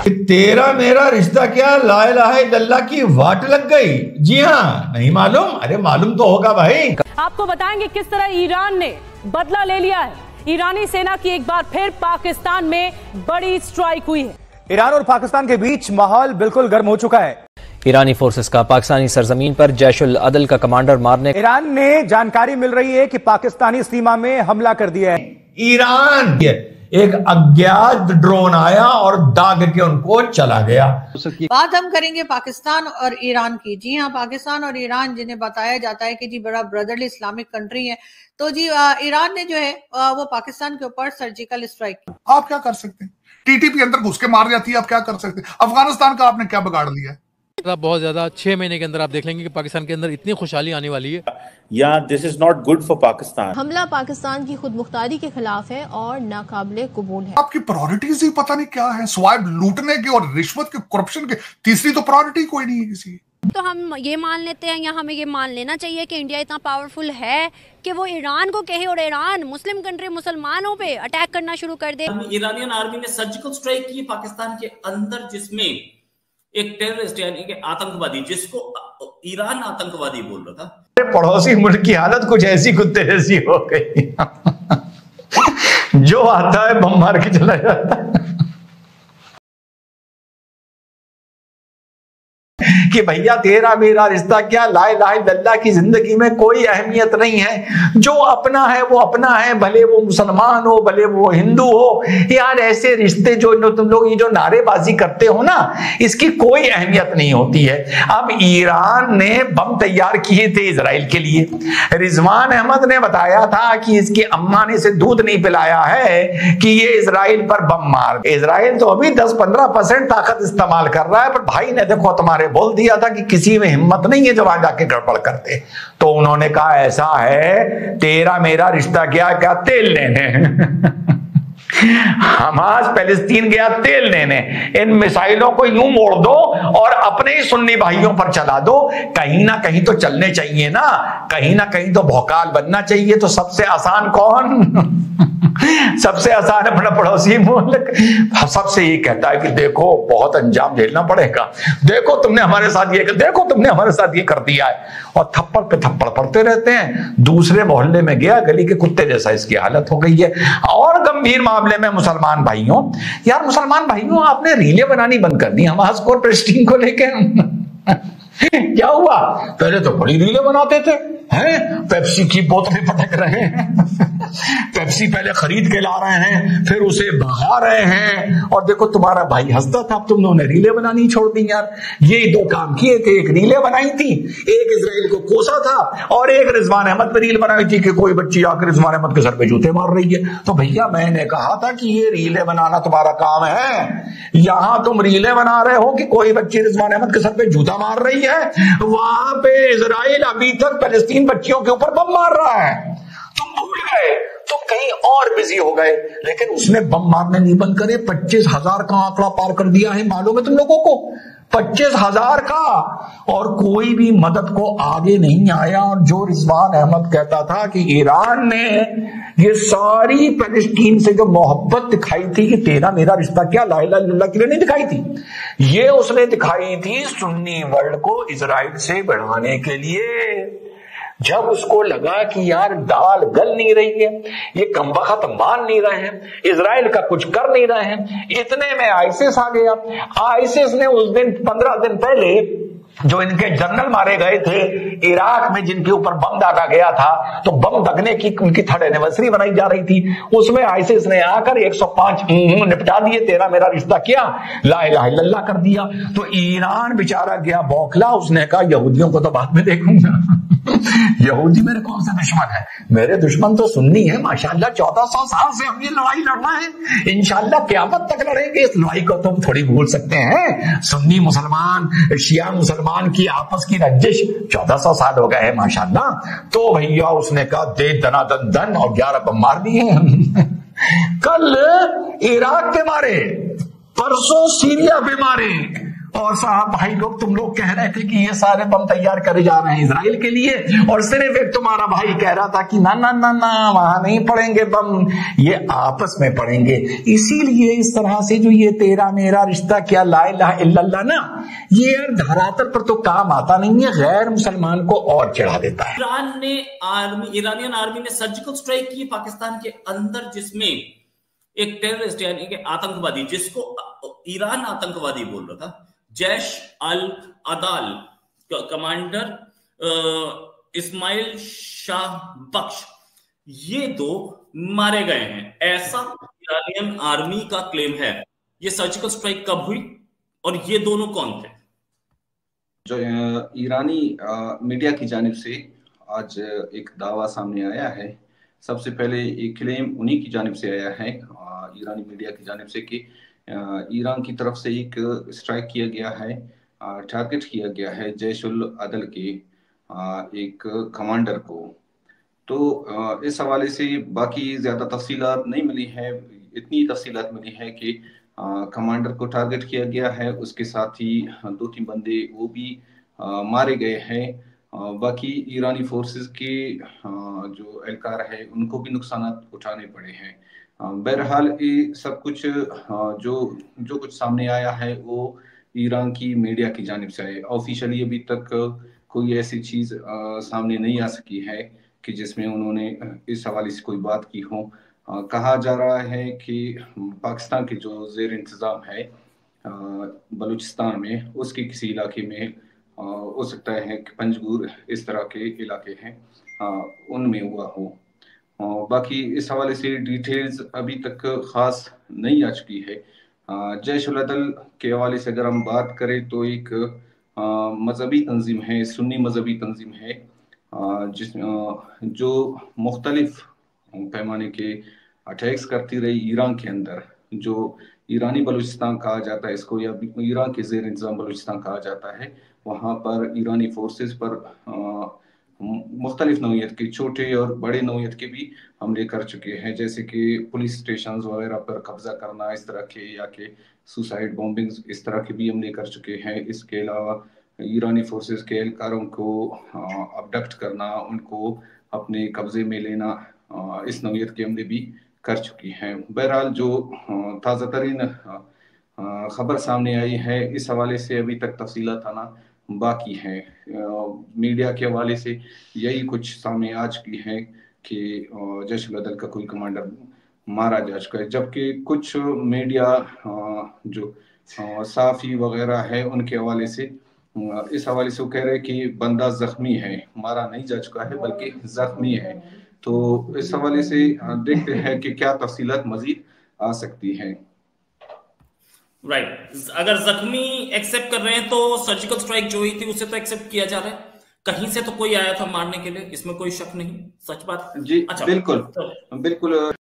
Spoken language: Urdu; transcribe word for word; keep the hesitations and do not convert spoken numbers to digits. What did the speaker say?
تیرا میرا رشتہ کیا لا الہ الا اللہ کی واٹ لگ گئی؟ جی ہاں، نہیں معلوم؟ ارے معلوم تو ہوگا بھائی۔ آپ کو بتائیں گے کس طرح ایران نے بدلہ لے لیا ہے۔ ایرانی سینا کی ایک بار پھر پاکستان میں بڑی سٹرائک ہوئی ہے۔ ایران اور پاکستان کے بیچ ماحول بالکل گرم ہو چکا ہے۔ ایرانی فورسز کا پاکستانی سرزمین پر جیش العدل کا کمانڈر مارنے۔ ایران نے جانکاری مل رہی ہے کہ پاکستانی سیما میں حملہ کر دیا ہے۔ ایران ایک اگیات ڈرون آیا اور داغ کے ان کو چلا گیا۔ بات ہم کریں گے پاکستان اور ایران کی۔ جی ہاں، پاکستان اور ایران جنہیں بتایا جاتا ہے کہ جی بڑا بردرلی اسلامک کنٹری ہے، تو جی ایران نے جو ہے وہ پاکستان کے اوپر سرجیکل اسٹرائک کی۔ آپ کیا کر سکتے ہیں؟ ٹی ٹی پی اندر گھس کے مار جاتی ہے، آپ کیا کر سکتے ہیں؟ افغانستان کا آپ نے کیا بگاڑ دیا ہے؟ بہت زیادہ چھ مہینے کے اندر آپ دیکھ لیں گے کہ پاکستان کے اندر اتنی خوشحالی آنے والی ہے۔ یا this is not good for Pakistan. حملہ پاکستان کی خود مختاری کے خلاف ہے اور ناقابل قبول ہے۔ آپ کی پرائورٹیز ہی پتہ نہیں کیا ہے، سوائے لوٹنے کے اور رشوت کے، کرپشن کے، تیسری تو پرائورٹی کوئی نہیں ہے کسی۔ تو ہم یہ مان لیتے ہیں یا ہمیں یہ مان لینا چاہیے کہ انڈیا اتنا پاورفل ہے کہ وہ ایران کو کہے اور ایران مسلم کنٹری مسلمانوں پہ اٹیک کرنا شروع کر دے۔ ایرانین آرمی نے سرجیکل اسٹرائک کی پاکستان کے اندر، جس میں ایک ٹیررسٹ یعنی کہ آتنکوادی، جس کو ایران آتنکوادی بول رہا تھا۔ پڑوسی ملک کی حالت کچھ ایسی کتے جیسی ہو گئی، جو آتا ہے بم مار کے چلا جاتا ہے کہ بھیا تیرا میرا رشتہ کیا لا الہ الا اللہ کی زندگی میں کوئی اہمیت نہیں ہے۔ جو اپنا ہے وہ اپنا ہے، بھلے وہ مسلمان ہو بھلے وہ ہندو ہو۔ یار ایسے رشتے جو تم لوگ یہ جو نعرے بازی کرتے ہو نا، اس کی کوئی اہمیت نہیں ہوتی ہے۔ اب ایران نے بم تیار کیے تھے اسرائیل کے لیے۔ رضوان احمد نے بتایا تھا کہ اس کی اماں نے اسے دودھ نہیں پلایا ہے کہ یہ اسرائیل پر بم مار۔ اسرائیل تو ابھی دس پندرہ پرسنٹ طاقت استعمال کر رہا ہے، پر بھائی نے دیکھو تمہارے بول دیا تھا کہ کسی میں ہمت نہیں ہے جو وہاں جا کے گڑبڑ کرتے۔ تو انہوں نے کہا ایسا ہے تیرا میرا رشتہ کیا کیا تیل لینے۔ حماس فلسطین گیا تیل لینے، ان میسائلوں کو یوں موڑ دو اور اپنے ہی سنی بھائیوں پر چلا دو۔ کہیں نہ کہیں تو چلنے چاہیے نا، کہیں نہ کہیں تو بھوکال بننا چاہیے۔ تو سب سے آسان کون؟ سب سے آسان اپنا پڑوسی ملک سب سے یہ کہتا ہے کہ دیکھو بہت انجام جھیلنا پڑے گا، دیکھو تم نے ہمارے ساتھ یہ دیکھو تم نے ہمارے ساتھ یہ کر دیا ہے، اور تھپڑ پہ تھپڑ پڑتے رہتے ہیں۔ دوسرے محلے میں گیا، گلی کے کتے جیسا اس کی حالت ہو گئی ہے۔ اور گمبھیر معاملے میں مسلمان بھائیوں، یار مسلمان بھائیوں آپ نے ریلیں بنانی بند کر دی حماس کو اور فلسطین کو لے کے۔ کیا ہوا؟ پہلے تو بڑی ریلیں بناتے تھے، ہیں پیپسی کی بوتلیں پٹک رہے ہیں، پیپسی پہلے خرید کے لا رہے ہیں پھر اسے بھگا رہے ہیں، اور دیکھو تمہارا بھائی ہنستا تھا، اب تم لوگوں نے ریلیں بنانی چھوڑ دی۔ یار یہ دو کام کیے تھے، ایک ریلیں بنائی تھی، ایک اسرائیل کو کوسا تھا، اور ایک رضوان احمد پہ ریل بنائی تھی کہ کوئی بچی آ کر رضوان احمد کے سر پہ جوتے مار رہی ہے۔ تو بھیا میں نے کہا تھا کہ یہ ریلیں بنانا تمہارا کام ہے، یہاں تم ریلیں بنا رہے ہو کہ کوئی بچی رضوان احمد کے سر پہ جوتا مار رہی ہے، وہاں پہ اسرائیل ابھی تک فلسطین بچیوں کے اوپر بم مار رہا ہے۔ تم بھول گئے تو کہیں اور بزی ہو گئے، لیکن اس نے بم مارنے نہیں بند کرے۔ پچیس ہزار کا آنکڑا پار کر دیا ہے، معلوم ہے تم لوگوں کو؟ پچیس ہزار کا، اور کوئی بھی مدد کو آگے نہیں آیا۔ اور جو رضوان احمد کہتا تھا کہ ایران نے یہ ساری فلسطین سے جو محبت دکھائی تھی کہ تیرا میرا رشتہ کیا لا الہ الا اللہ کے لیے نہیں دکھائی تھی، یہ اس نے دکھائی تھی سنی ورلڈ کو اسرائیل سے بڑھانے کے لیے۔ جب اس کو لگا کہ یار دال گل نہیں رہی ہے، یہ کم وقت مان نہیں رہے ہیں، اسرائیل کا کچھ کر نہیں رہے ہیں، اتنے میں آئیسس آ گیا۔ آئیسس نے اس دن پندرہ دن پہلے جو ان کے جنرل مارے گئے تھے عراق میں، جن کے اوپر بم داغا گیا تھا، تو بم دگنے کی ان کی تھرڈ اینیورسری بنائی جا رہی تھی، اس میں آئیسس نے آ کر ایک سو پانچ نپٹا دیے، تیرا میرا رشتہ کیا لا الہ الا اللہ کر دیا۔ تو ایران بیچارہ گیا بوکھلا، اس نے کہا یہودیوں کو تو بعد میں دیکھوں گا، یہودی میرے کون سے دشمن ہے؟ میرے دشمن تو سنی ہے ماشاءاللہ، چودہ سو سال سے ہم یہ لڑائی لڑنا ہے، انشاءاللہ قیامت تک لڑیں گے۔ اس لڑائی کو تم تھوڑی بھول سکتے ہیں، سنی مسلمان شیعہ مسلمان کی آپس کی رنجش چودہ سو سال ہو گئے ہیں ماشاءاللہ۔ تو بھیا اس نے کہا دے دنا دن دن، اور گیارہ بم مار دیے۔ کل عراق کے مارے، پرسوں سیریا پہ مارے، اور صاحب بھائی لوگ تم لوگ کہہ رہے تھے کہ یہ سارے بم تیار کرے جا رہے ہیں اسرائیل کے لیے، اور صرف ایک تمہارا بھائی کہہ رہا تھا کہ نہ نہ نہ نہ وہاں نہیں پڑیں گے بم، یہ آپس میں پڑیں گے۔ اسی لیے اس طرح سے جو یہ تیرا میرا رشتہ کیا لا الہ الا اللہ نا، یہ دھراتل پر تو کام آتا نہیں ہے، غیر مسلمان کو اور چڑھا دیتا ہے۔ ایران نے آرمی ایرانین آرمی نے سرجیکل اسٹرائک کی پاکستان کے اندر، جس میں ایک ٹیررسٹ یعنی کہ آتنکوادی، جس کو ایران آتنکوادی بول رہا تھا، جیش العدل کمانڈر اسماعیل شاہ بخش، یہ دو مارے گئے ہیں، ایسا ایرانین آرمی کا کلیم ہے۔ یہ سرجیکل اسٹرائک کب ہوئی اور یہ دونوں کون تھے؟ جو ایرانی میڈیا کی جانب سے آج ایک دعویٰ سامنے آیا ہے، سب سے پہلے ایک کلیم انہی کی جانب سے آیا ہے، ایرانی میڈیا کی جانب سے، کہ ایران کی طرف سے ایک اسٹرائک کیا گیا ہے، ٹارگٹ کیا گیا ہے جیش العدل کے ایک کمانڈر کو۔ تو اس حوالے سے باقی زیادہ تفصیلات نہیں ملی ہیں، اتنی تفصیلات ملی ہے کہ کمانڈر کو ٹارگٹ کیا گیا ہے، اس کے ساتھ ہی دو تین بندے وہ بھی مارے گئے ہیں۔ باقی ایرانی فورسز کے جو اہلکار ہے ان کو بھی نقصانات اٹھانے پڑے ہیں۔ بہرحال یہ سب کچھ جو جو کچھ سامنے آیا ہے وہ ایران کی میڈیا کی جانب سے ہے، آفیشلی ابھی تک کوئی ایسی چیز سامنے نہیں آ سکی ہے کہ جس میں انہوں نے اس حوالے سے کوئی بات کی ہو۔ کہا جا رہا ہے کہ پاکستان کے جو زیر انتظام ہے بلوچستان میں، اس کے کسی علاقے میں ہو سکتا ہے کہ پنجگور اس طرح کے علاقے ہیں، ان میں ہوا ہو۔ باقی اس حوالے سے ڈیٹیلز ابھی تک خاص نہیں آ چکی ہے۔ جیش العدل کے حوالے سے اگر ہم بات کریں تو ایک مذہبی تنظیم ہے، سنی مذہبی تنظیم ہے، جس جو مختلف پیمانے کے اٹیکس کرتی رہی ایران کے اندر، جو ایرانی بلوچستان کہا جاتا ہے اس کو، یا ایران کے زیر انتظام بلوچستان کہا جاتا ہے، وہاں پر ایرانی فورسز پر مختلف نوعیت کے، چھوٹے اور بڑے نوعیت کے بھی حملے کر چکے ہیں، جیسے کہ پولیس اسٹیشنز وغیرہ پر قبضہ کرنا اس طرح کے، یا کہ سوسائڈ بومبنگز اس طرح کے بھی حملے کر چکے ہیں۔ اس کے علاوہ ایرانی فورسز کے اہلکاروں کو ابڈکٹ کرنا، ان کو اپنے قبضے میں لینا، اس نوعیت کے حملے بھی کر چکی ہیں۔ بہرحال جو تازہ ترین خبر سامنے آئی ہے اس حوالے سے ابھی تک تفصیلات آنا باقی ہیں۔ میڈیا کے حوالے سے یہی کچھ سامنے آ چکی ہے کہ جیش العدل کا کوئی کمانڈر مارا جا چکا ہے، جبکہ کچھ میڈیا جو صحافی وغیرہ ہے ان کے حوالے سے اس حوالے سے وہ کہہ رہے کہ بندہ زخمی ہے، مارا نہیں جا چکا ہے بلکہ زخمی ہے۔ تو اس حوالے سے دیکھتے ہیں کہ کیا تفصیلات مزید آ سکتی ہیں۔ رائٹ، اگر زخمی ایکسپٹ کر رہے ہیں تو سرجیکل سٹرائک جو ہوئی تھی اسے تو ایکسپٹ کیا جا رہا ہے، کہیں سے تو کوئی آیا تھا مارنے کے لیے، اس میں کوئی شک نہیں، سچ بات؟ جی بالکل بالکل۔